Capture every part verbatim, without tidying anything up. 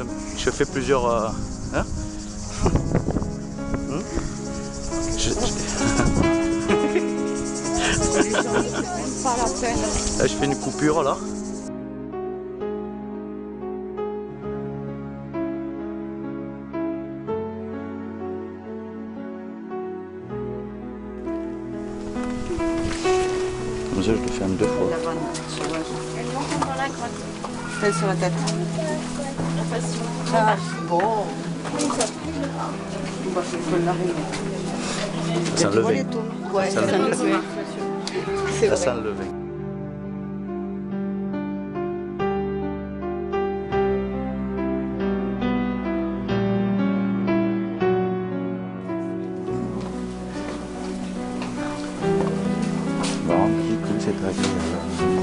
je fais plusieurs... Euh, hein hmm je, je... Pas la peine. Là, je fais une coupure là. Comme ça, je le fais en deux fois. La vanne, sur la... Elle sur la tête. Ah, bon. On va faire l'arriver. Ça sent le vin. Ouais, ça sent le vin. Ça sent le vin. Bon, du coup, c'est agréable.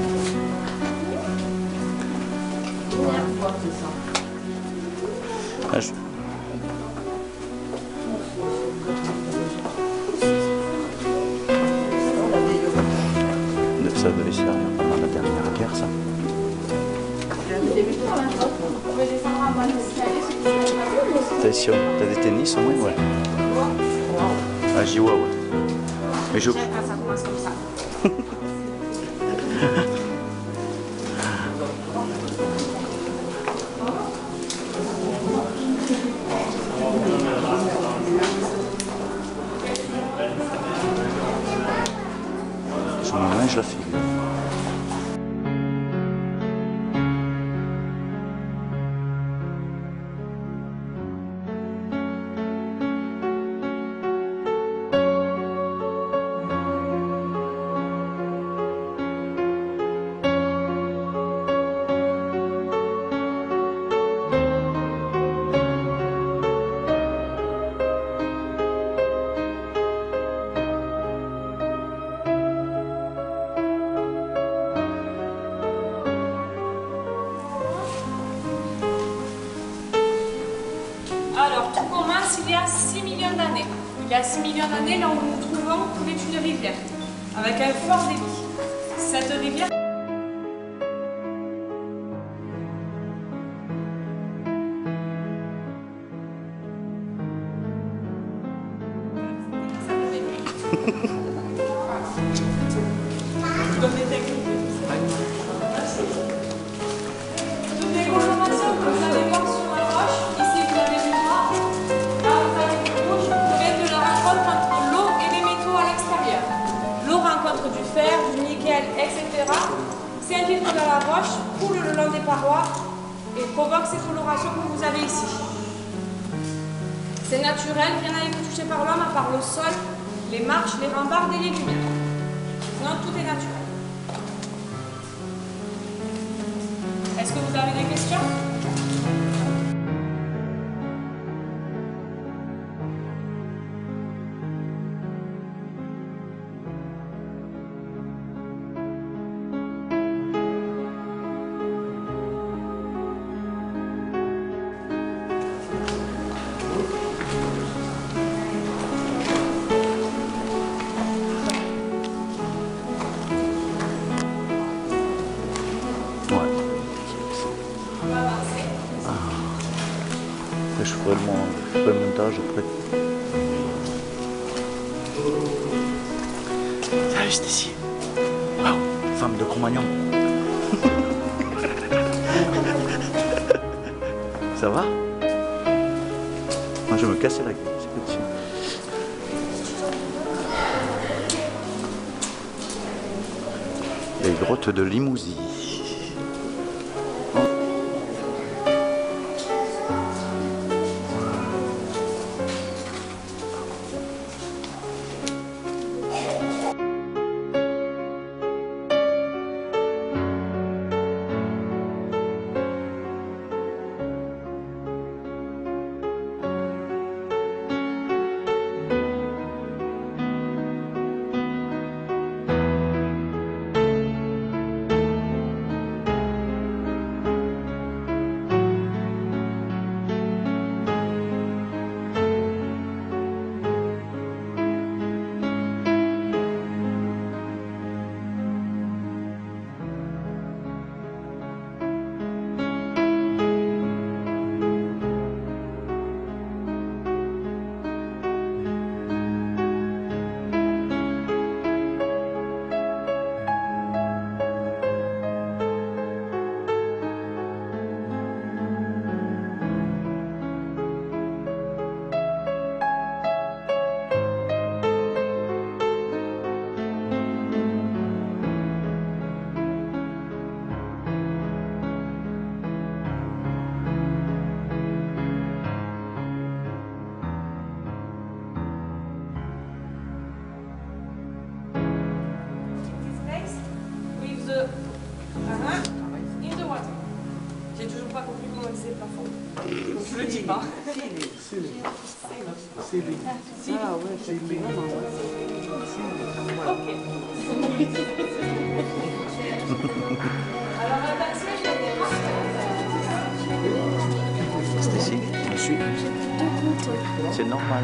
Ah, je... Ça devait servir pendant la dernière guerre, ça. Attention, t'as des tennis au moins, ouais. Ah, j'y vois, ouais. Mais je... Ça commence comme ça. Je me mange la figure. Alors, tout commence il y a six millions d'années. Il y a six millions d'années, là où nous nous trouvons, coulait une rivière, avec un fort débit. Cette rivière... Je donne des techniques. Toutes les colorations que vous allez voir sur la roche, ici vous avez du noir, là vous avez du rouge, proviennent de la rencontre entre l'eau et les métaux à l'extérieur. L'eau rencontre du fer, du nickel, et cetera, s'infiltre dans la roche, coule le long des parois et provoque ces colorations que vous avez ici. C'est naturel, rien n'a été touché par l'homme à part le sol, les marches, les remparts des légumes. Sinon, tout est naturel. Est-ce que vous avez des questions? Je ferai le, mon... je ferai le montage après. Salut Stacy. Wow, femme de Cro-Magnon. Ça va? Moi je vais me casser la gueule. Les grottes de Limousin. visualiser le plafond. Donc je le dis pas. Ah ouais, c'est vraiment, ouais. Ok. Alors, euh, ben, si je vais démarrer. C'est ici, on suit. C'est normal.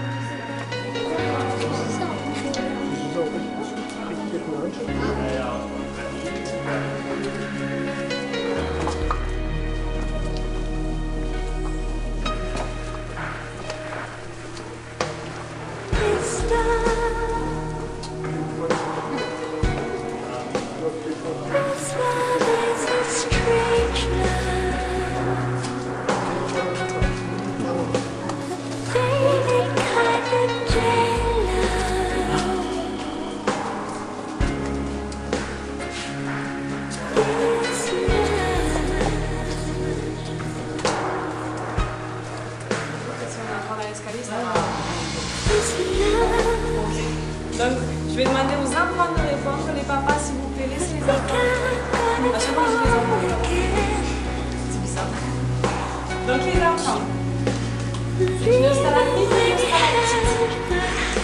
Donc, je vais demander aux enfants de répondre. Les papas, s'il vous plaît, laissez les enfants. À chaque fois, je dis les enfants. C'est bizarre. Donc, les enfants. Une stalagmite et une stalactite.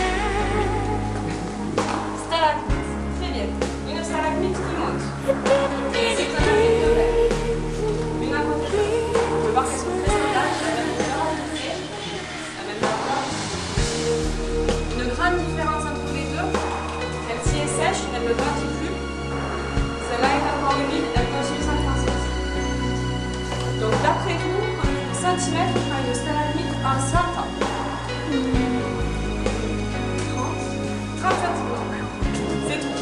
Stalagmite. Très bien. Une stalagmite qui monte. C'est comme un fil de verre. Une à côté de l'autre. On peut voir qu'elles sont très semblables. La même hauteur. La même hauteur. Une grande différence entre les deux. Celle-ci est sèche, elle ne grandit plus. Celle-là est encore humide, elle continue sa croissance. Donc d'après vous, en centimètres, on fera une stalagmite en cent ans. trente centimètres. C'est tout.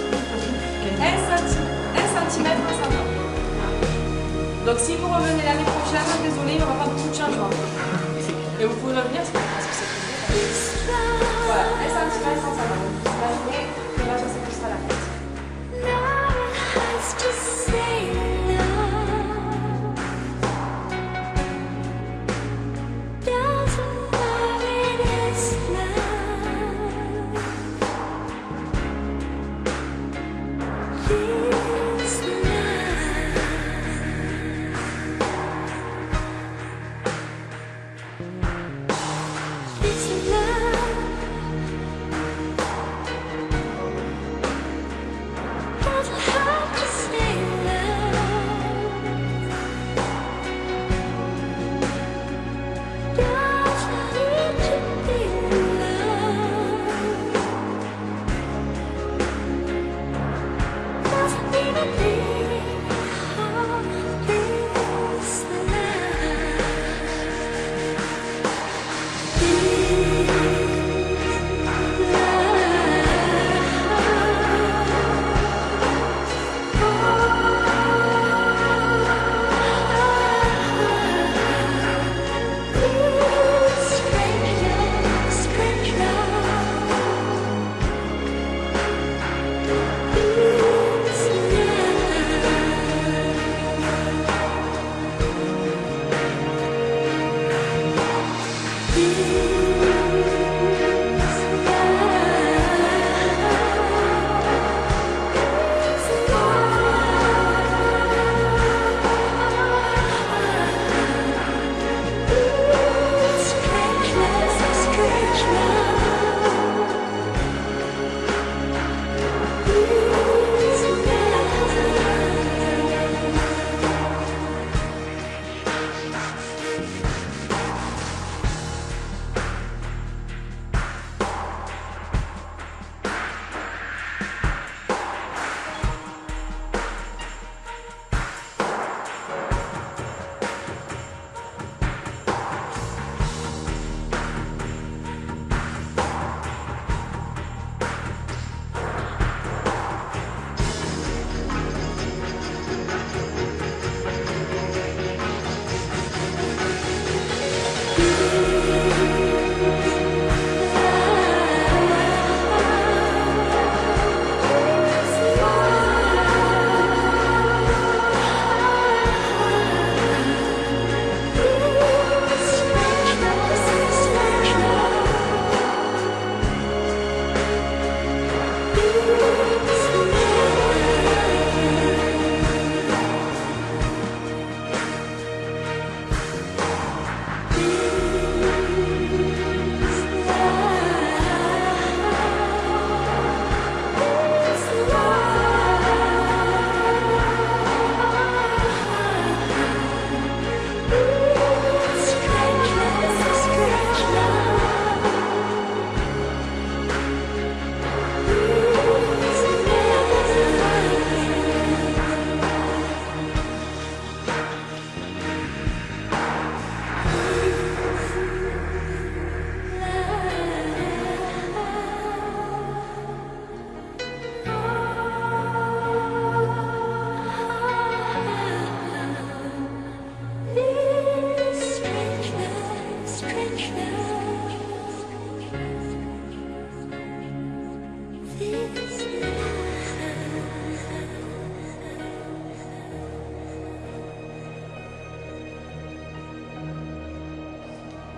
un centimètre en cent ans. Donc si vous revenez l'année prochaine, désolé, il n'y aura pas beaucoup de changements. Et vous pouvez revenir, c'est parce que c'est plus bien. Voilà, un centimètre en cent ans. Donc vous imaginez que là, je sais que ça la tête.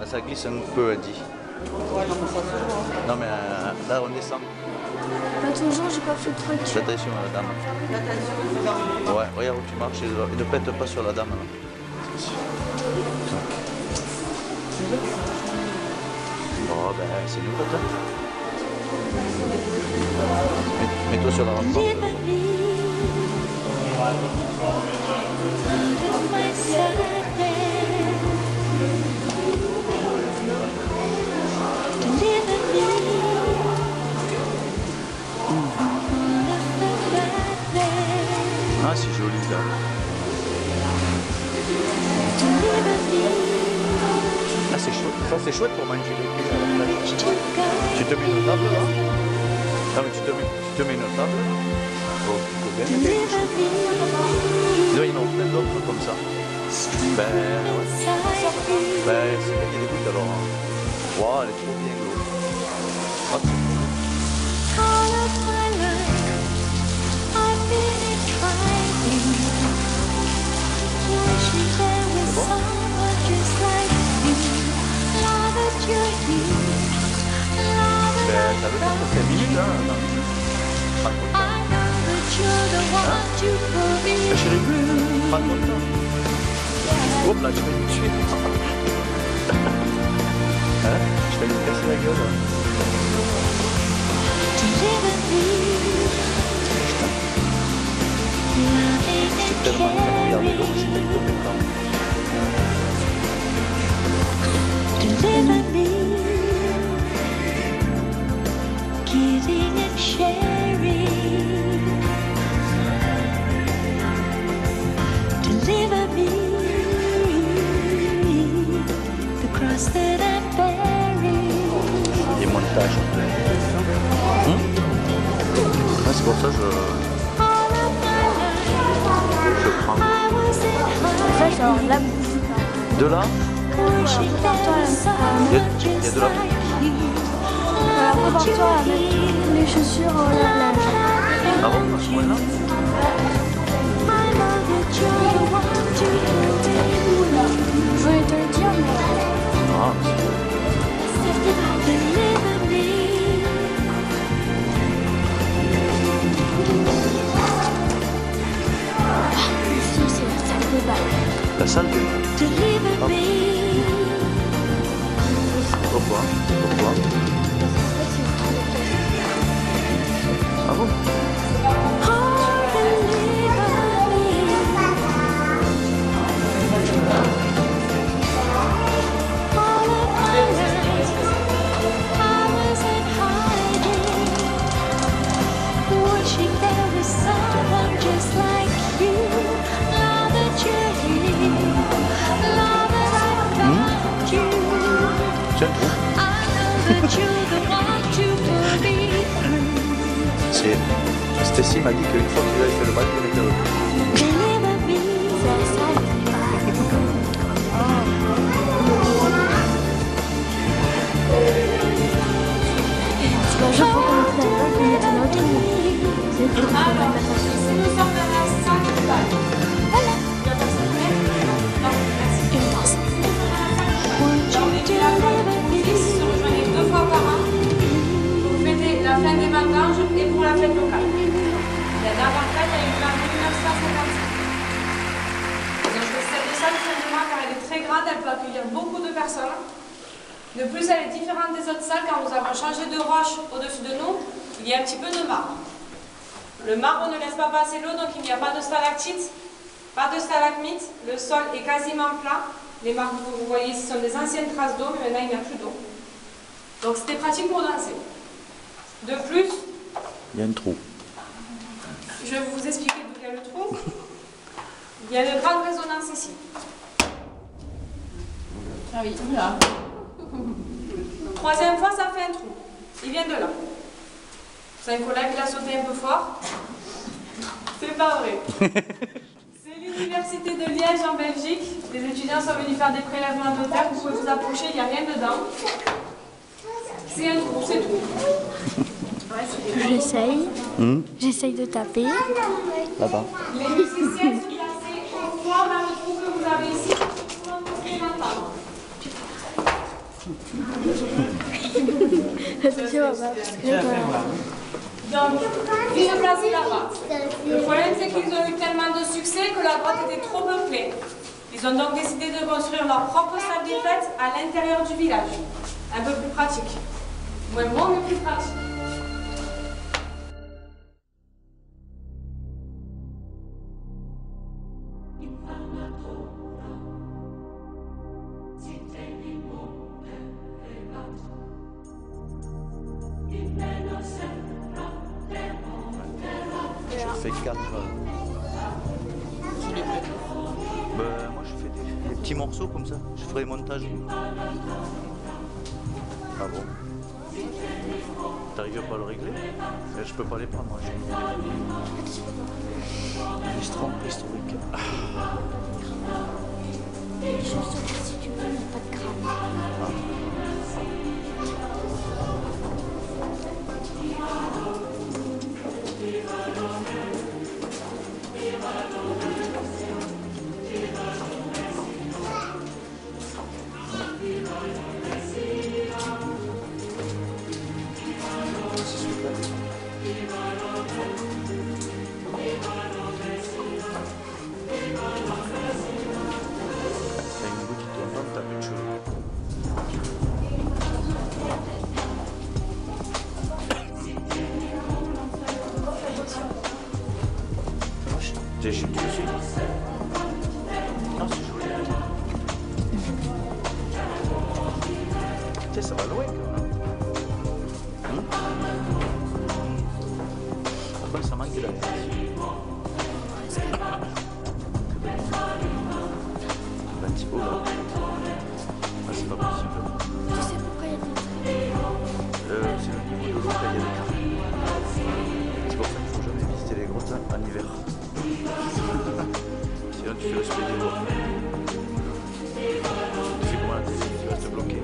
ça glisse un peu, elle dit. Ouais, non, mais ça se voit. Non, mais euh, là, on descend. Pas toujours, j'ai pas fait de Fais fracture. attention à la dame. Attention, regarde. Ouais, regarde où tu marches et et ne pète pas sur la dame. Là. Bon, ben, c'est nous, papa. Mets- Mets-toi sur la rampe. Ah, c'est joli là. Ah, c'est chouette. Ça, c'est chouette pour manger les pieds à la plage. Tu te mets une table là. Non, mais tu te mets, tu te mets une table. Oh, tu peux bien mettre quelque chose. Non, il y en a plein d'autres comme ça. Ben, ouais. Ben, c'est bien qu'il y a des gouttes alors. Hein. Waouh, elle est trop bien l'eau. Hop. Ben, ça veut dire que c'est minutes, hein. Non. Pas trop de temps. Hein? Chérie, pas trop de temps. Hop là, je vais me tuer. Hein? Je vais lui casser la gueule. C'est tellement bien de regarder l'eau, je sais pas combien de temps. Giving and sharing, deliver me the cross that I'm bearing. Les montages. Hum? Ah, c'est pour ça que je, All of my life, je prends. I was in Ça, c'est alors là. De là, wishing there was someone just like you. Alors, prépare-toi à mettre les chaussures au lave-linge. ah bon, à ce point-là? I know that you're the one to protect. Je voulais te le dire, mais. Ah, Deliver me. Si, c'est la salle de bain. la salle de bain. Deliver me. Pourquoi? Pourquoi? Ah bon? Oh, deliver me. All of my life, I was in hiding, wishing there was someone just like you. Now that you're here, now that I found you, Tiens, trou. I know that you're the one to pull me through. C'est... Stacy m'a dit qu'une fois qu'il avait fait le bac, il était heureux. Deliver me. C'est la salle. Tu vas jouer pour qu'on te donne pas, mais tu n'as aucune idée. C'est tout. Alors, ici nous sommes dans la salle de bal. Voilà. Il y a personne prête? Non, merci. Une danse. Donc, les villages se rejoignent deux fois par an pour fêter la fin des vendanges et pour la fête locale. La dernière fête a eu lieu en mille neuf cent cinquante-cinq. Donc, cette salle, tout simplement, car elle est très grande, elle peut accueillir beaucoup de personnes. De plus, elle est différente des autres salles car nous avons changé de roche au-dessus de nous. Il y a un petit peu de marbre. Le marbre ne laisse pas passer l'eau, donc il n'y a pas de stalactites, pas de stalagmites. Le sol est quasiment plat. Les marques que vous voyez ici sont des anciennes traces d'eau, mais maintenant il n'y a plus d'eau. Donc c'était pratique pour danser. De plus, Il y a un trou. je vais vous expliquer d'où il y a le trou. Il y a une grande résonance ici. Ah oui, là. Troisième fois, ça fait un trou. Il vient de là. C'est un collègue qui a sauté un peu fort. C'est pas vrai. C'est l'université de Liège en Belgique. Les étudiants sont venus faire des prélèvements de terre. Vous pouvez vous approcher, il n'y a rien dedans. C'est un trou, c'est tout. J'essaye. Hum? J'essaye de taper. Là-bas. Les musiciens sont placés au fond dans le trou que vous avez ici pour pouvoir l'entendre. Attention, papa, parce que là, Donc, ils se placent là-bas. Le problème, c'est qu'ils ont eu tellement de succès que la grotte était trop peuplée. Ils ont donc décidé de construire leur propre salle des fêtes à l'intérieur du village. Un peu plus pratique. Moins bon, mais plus pratique. Je fais quatre. Ben, moi je fais des, des petits morceaux comme ça. Je ferai le montage. Ah bon? T'arrives pas à le régler? Je peux pas les prendre moi. L'histoire historique. juste que si tu veux, mais pas de crâne. T'es chez toi aussi? Non, c'est joli. Tu sais, ça va loin quand même. Hum? Après, ça manque de la place. Un petit peu là. Ah, c'est pas possible. Tu sais pourquoi il y a des Euh, c'est le niveau de l'eau, là, il y a des cartes. C'est pour ça qu'il ne faut jamais visiter les grottes en hiver. Sinon tu fais le spé des grottes. Tu fais comment la télé? Tu vas te bloquer.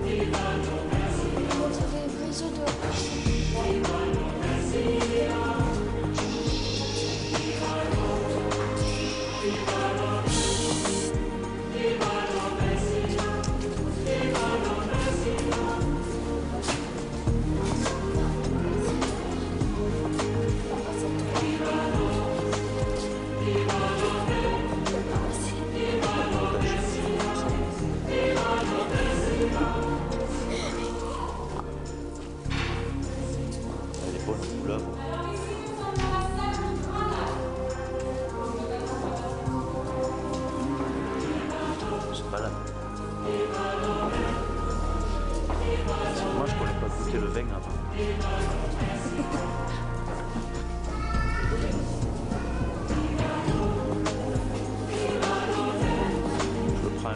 Elle est bonne couleur. C'est pas là. Moi je connais pas goûter le vin avant. Je le prends.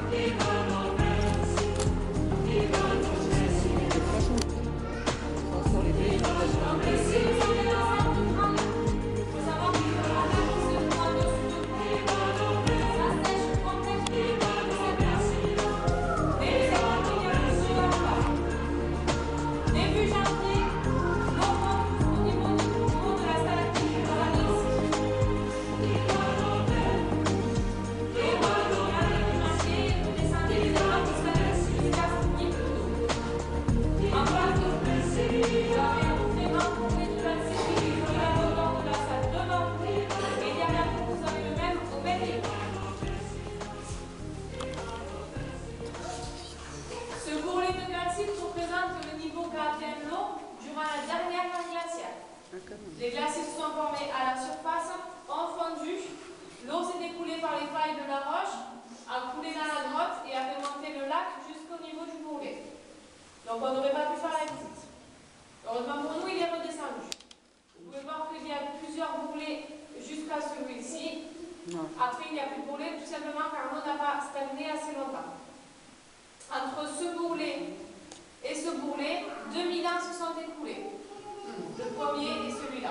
Les glaciers se sont formés à la surface, ont fondu, l'eau s'est écoulée par les failles de la roche, a coulé dans la grotte et a fait monter le lac jusqu'au niveau du bourrelet. Donc on n'aurait pas pu faire la visite. Heureusement pour nous, il est redescendu. Vous pouvez voir qu'il y a plusieurs bourrelets jusqu'à celui-ci. Après, il n'y a plus de bourrelet tout simplement car l'eau n'a pas stagné assez longtemps. Entre ce bourrelet et ce bourrelet, deux mille ans se sont écoulés. Le premier est celui-là.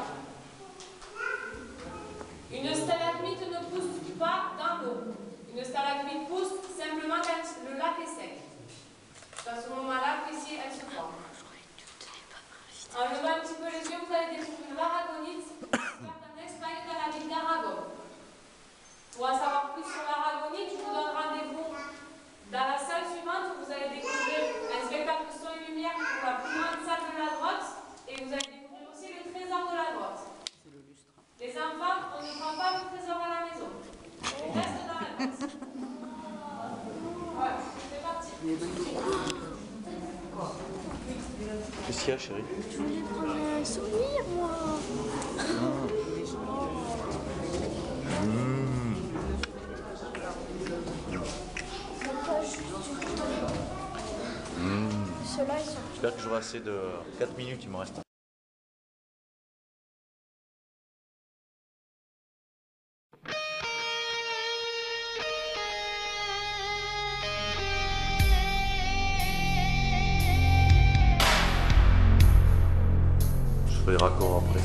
Une stalagmite ne pousse pas dans l'eau. Une stalagmite pousse simplement quand le lac est sec. À ce moment-là, ici, elle se forme. En levant un petit peu les yeux, vous allez découvrir l'aragonite, qui est un extrait de la ville d'Aragon. Pour en savoir plus sur l'aragonite, je vous donne rendez-vous dans la salle suivante où vous allez découvrir un spectacle qu'il y a, chérie? Je voulais prendre un souvenir, moi. Mmh. Pas juste du Mmh. Ceux-là, ils sont. J'espère que j'aurai assez de quatre minutes, il me reste. Je ferai les raccords après.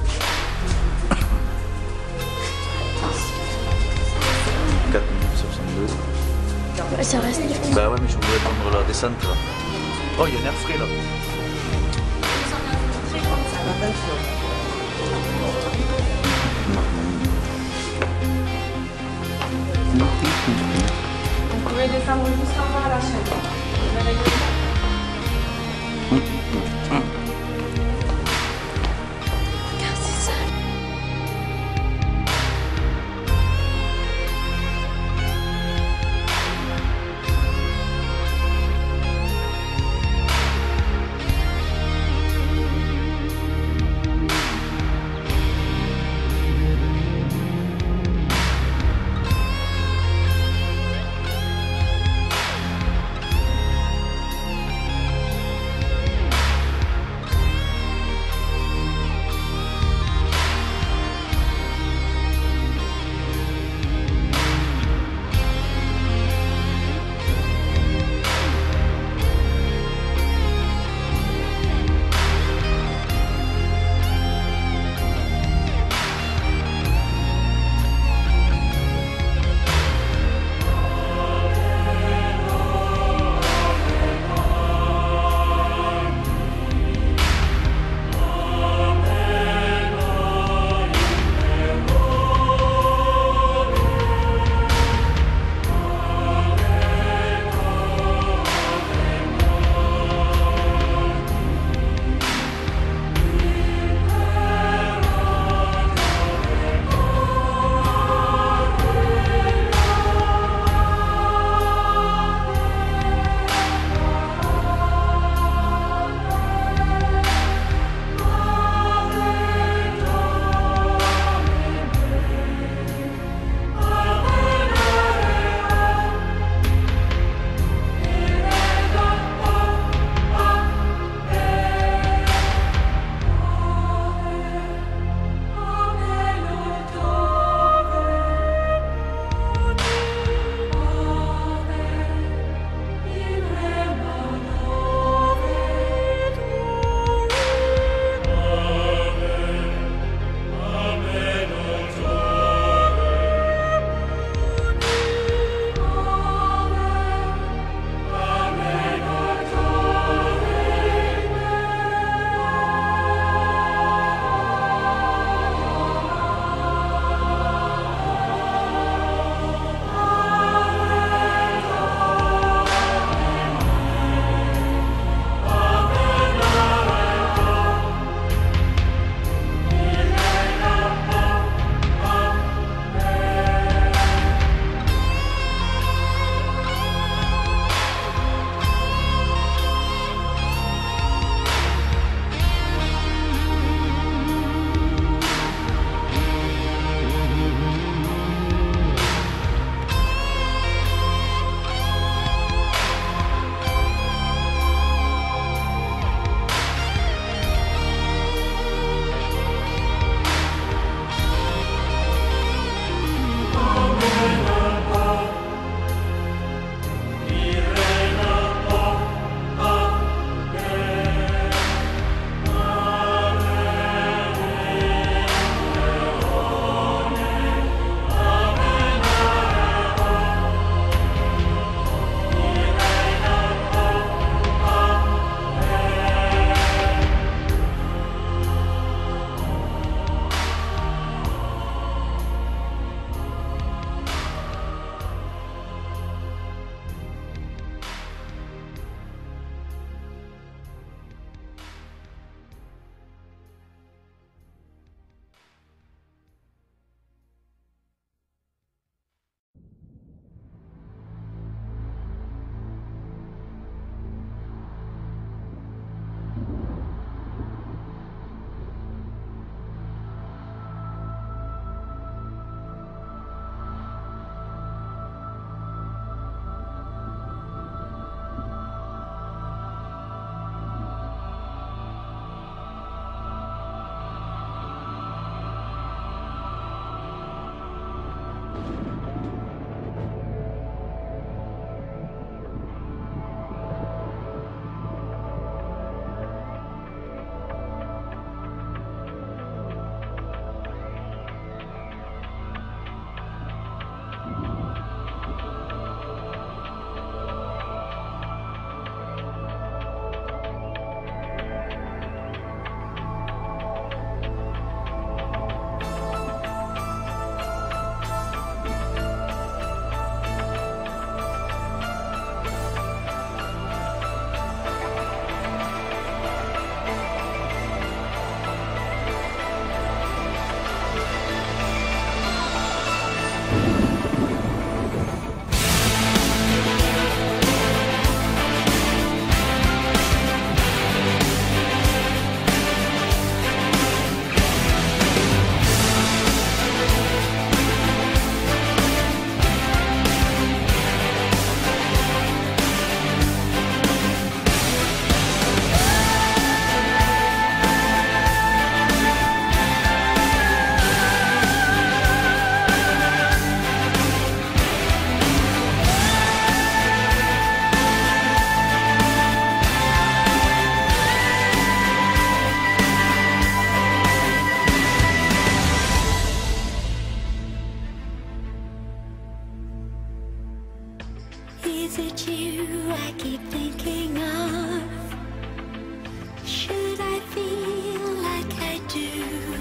quatre minutes soixante-deux. Ça reste. Bah ouais, mais je voulais prendre la descente là. Oh, il y a un air frais là. Vous pouvez descendre jusqu'en bas à la chaîne. Vous avez le- Regarde, c'est ça. about you I keep thinking of. Should I feel like I do?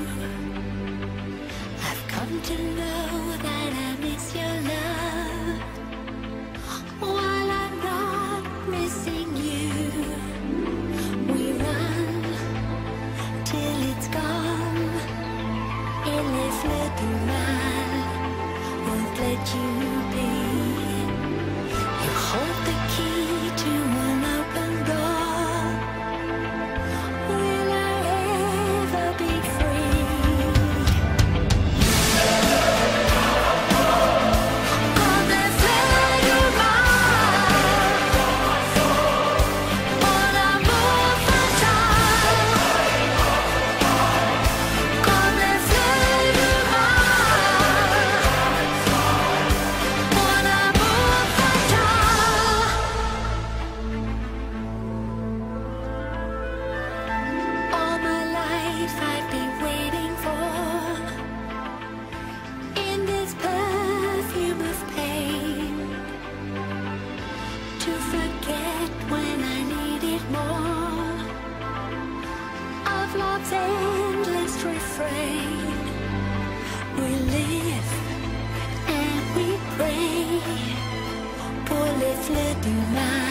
I've come to know that I miss your love while I'm not missing you. We run till it's gone, et les fleurs du mal won't let you be. You hold the key to an open door. Will I ever be free? Quand les fleurs du mal, mon amour fatal. Quand les fleurs du mal, mon amour fatal. All my life I've been waiting for, in this perfume of pain, to forget when I need it more, of love's endless refrain. We live and we pray pour les fleurs du mal.